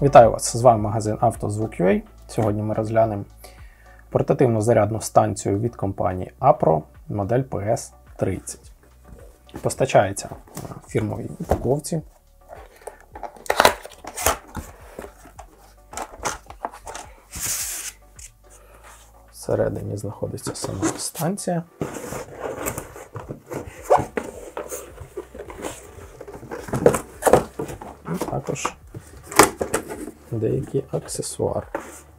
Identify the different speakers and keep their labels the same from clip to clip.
Speaker 1: Вітаю вас! З вами магазин «Автозвук.UA». Сьогодні ми розглянемо портативну зарядну станцію від компанії APRO, модель PS30. Постачається в фірмовій упаковці. Всередині знаходиться сама станція. І також деякі аксесуари.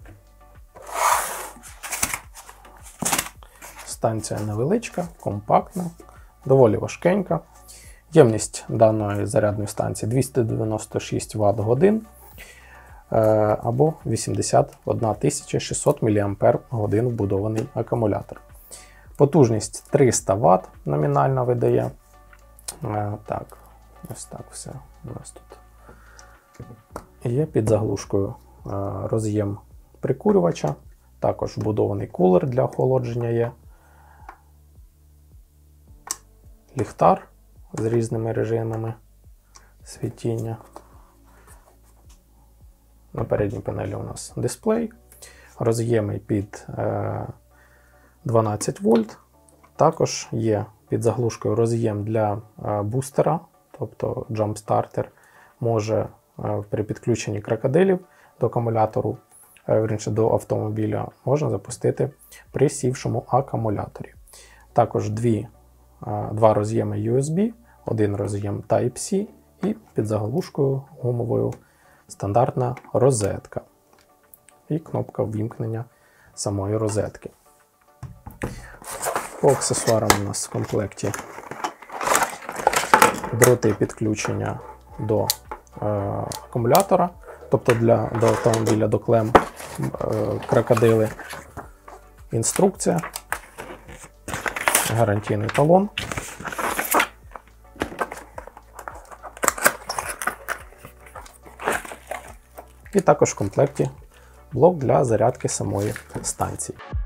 Speaker 1: Станція невеличка, компактна, доволі важкенька. Ємність даної зарядної станції 296 Вт-годин або 81 600 мАч вбудований акумулятор. Потужність 300 Вт номінально видає. Так, ось так все у нас тут. Є під заглушкою роз'єм прикурювача, також вбудований кулер для охолодження є, ліхтар з різними режимами світіння. На передній панелі у нас дисплей, роз'єми під 12 вольт, також є під заглушкою роз'єм для бустера, тобто джампстартер може при підключенні крокодилів до акумулятору, вірніше до автомобіля, можна запустити при сівшому акумуляторі. Також два роз'єми USB, один роз'єм Type-C і під заглушкою гумовою стандартна розетка. І кнопка ввімкнення самої розетки. По аксесуарам у нас в комплекті дроти підключення до акумулятора, тобто до автомобіля, до клем, крокодили, інструкція, гарантійний талон, і також в комплекті блок для зарядки самої станції.